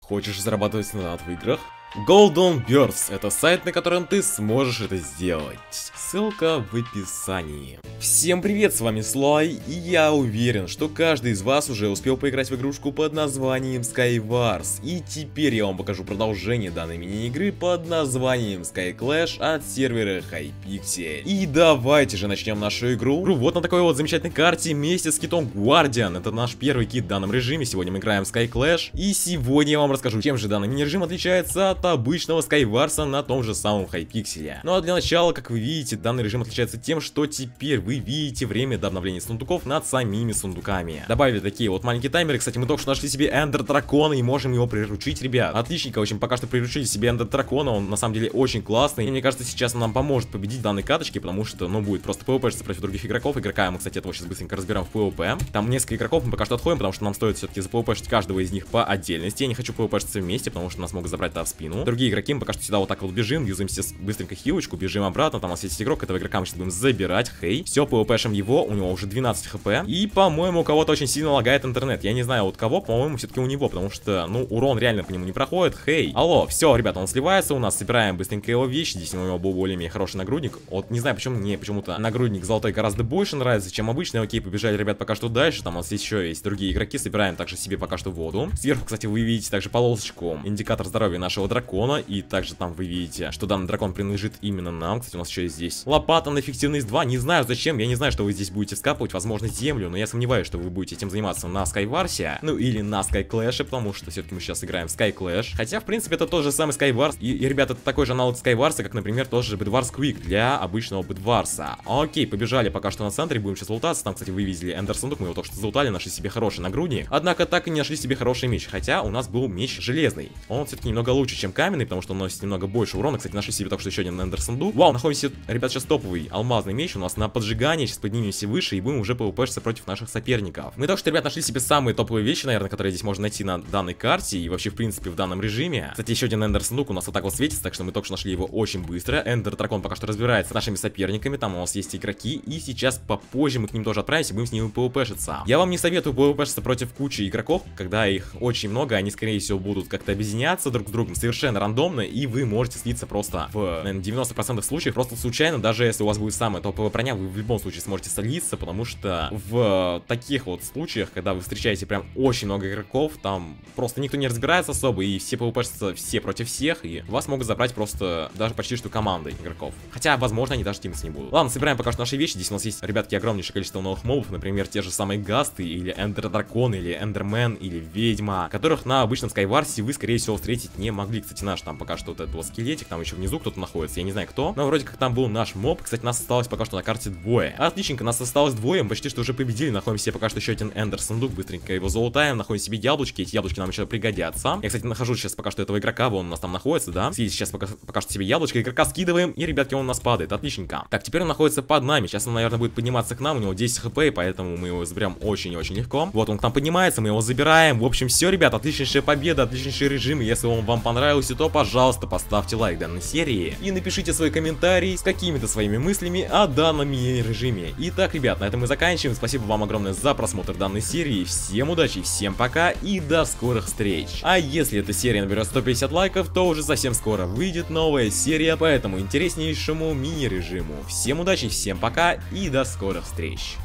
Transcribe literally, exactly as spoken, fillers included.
Хочешь зарабатывать на донат в играх? Golden Birds — это сайт, на котором ты сможешь это сделать. Ссылка в описании. Всем привет, с вами Слой, и я уверен, что каждый из вас уже успел поиграть в игрушку под названием Skywars. И теперь я вам покажу продолжение данной мини-игры под названием Sky Clash от сервера Hypixel. И давайте же начнем нашу игру. Вот на такой вот замечательной карте вместе с китом Guardian. Это наш первый кит в данном режиме. Сегодня мы играем в Sky Clash. И сегодня я вам расскажу, чем же данный мини-режим отличается от обычного Skywars на том же самом Hypixel. Ну а для начала, как вы видите, данный режим отличается тем, что теперь вы видите время до обновления сундуков над самими сундуками. Добавили такие вот маленькие таймеры. Кстати, мы только что нашли себе Эндер Дракона и можем его приручить, ребят. Отличненько, в общем, пока что приручили себе Эндер Дракона. Он на самом деле очень классный. И мне кажется, сейчас он нам поможет победить в данной каточке, потому что, ну, будет просто пвпшиться против других игроков. Игрока мы, кстати, этого сейчас быстренько разберем в пвп. Там несколько игроков, мы пока что отходим, потому что нам стоит все-таки запвпшить каждого из них по отдельности. Я не хочу пвпшиться вместе, потому что нас могут забрать-то в спину. Другие игроки, мы пока что сюда вот так вот бежим, юзаем себе быстренько хилочку, бежим обратно. Там у нас есть игрок, этого игрока мы сейчас будем забирать. Хей, все, пвпшим его, у него уже двенадцать хп. И, по-моему, у кого-то очень сильно лагает интернет. Я не знаю, от кого, по-моему, все-таки у него, потому что, ну, урон реально по нему не проходит. Хей, алло, все, ребята, он сливается у нас, собираем быстренько его вещи. Здесь у него был более-менее хороший нагрудник. Вот, не знаю, почему мне почему-то нагрудник золотой гораздо больше нравится, чем обычный. Окей, побежали, ребят, пока что дальше. Там у нас еще есть другие игроки, собираем также себе пока что воду. Сверху, кстати, вы видите также полосочку, индикатор здоровья нашего дракона. И также там вы видите, что данный дракон принадлежит именно нам. Кстати, у нас еще есть здесь лопата на эффективность два. Не знаю зачем, я не знаю, что вы здесь будете скапывать, возможно, землю, но я сомневаюсь, что вы будете этим заниматься на Skywars, ну или на Sky Clash, потому что все-таки мы сейчас играем в Sky Clash. Хотя, в принципе, это тот же самый Skywars. И, и ребята, это такой же аналог Skywars, как, например, тоже Bedwars Quick для обычного Bedwars. Окей, побежали пока что на центре, будем сейчас лутаться. Там, кстати, вы видели Эндер сундук, мы его только что залутали, нашли себе хороший нагрудник. Однако так и не нашли себе хороший меч, хотя у нас был меч железный. Он все-таки немного лучше, чем каменный, потому что он носит немного больше урона. Кстати, нашли себе только что еще один Эндер сундук. Вау, находимся, ребят, сейчас топовый алмазный меч у нас на поджигание. Сейчас поднимемся выше и будем уже пвпшиться против наших соперников. Мы только что, ребят, нашли себе самые топовые вещи, наверное, которые здесь можно найти на данной карте и вообще, в принципе, в данном режиме. Кстати, еще один Эндер сундук у нас вот так вот светится, так что мы только что нашли его очень быстро. Эндер Дракон пока что разбирается с нашими соперниками, там у нас есть игроки, и сейчас попозже мы к ним тоже отправимся и будем с ними пвпшиться. Я вам не советую пвпшиться против кучи игроков, когда их очень много, они, скорее всего, будут как-то объединяться друг с другом совершенно рандомно, и вы можете слиться просто в, наверное, девяноста процентах случаев просто случайно. Даже если у вас будет самая топовая броня, вы в любом случае сможете слиться, потому что в таких вот случаях, когда вы встречаете прям очень много игроков, там просто никто не разбирается особо, и все пвпшатся все против всех, и вас могут забрать просто даже почти что командой игроков. Хотя, возможно, они даже тимиться не будут. Ладно, собираем пока что наши вещи. Здесь у нас есть, ребятки, огромнейшее количество новых мобов, например, те же самые гасты, или Эндер Дракон, или Эндермен, или Ведьма, которых на обычном Skywars вы, скорее всего, встретить не могли. Кстати, наш там пока что вот этот вот скелетик, там еще внизу кто-то находится, я не знаю кто, но вроде как там был наш моб. Кстати, нас осталось пока что на карте двое. Отличненько, нас осталось двое, мы почти что уже победили. Находим себе пока что еще один Эндер сундук, быстренько его залутаем, находим себе яблочки, эти яблочки нам еще пригодятся. Я, кстати, нахожу сейчас пока что этого игрока, вон у нас там находится, да. Съедите сейчас пока, пока что себе яблочко, игрока скидываем, и, ребятки, он у нас падает, отличненько. Так, теперь он находится под нами, сейчас он, наверное, будет подниматься к нам, у него десять хп, поэтому мы его заберем очень и очень легко. Вот он к нам поднимается, мы его забираем. В общем, все, ребят, отличнейшая победа, отличнейший режим. Если он вам понравился, то, пожалуйста, поставьте лайк данной серии и напишите свой комментарий с какими-то своими мыслями о данном мини-режиме. Итак, ребят, на этом мы заканчиваем. Спасибо вам огромное за просмотр данной серии. Всем удачи, всем пока и до скорых встреч. А если эта серия наберет сто пятьдесят лайков, то уже совсем скоро выйдет новая серия по этому интереснейшему мини-режиму. Всем удачи, всем пока и до скорых встреч.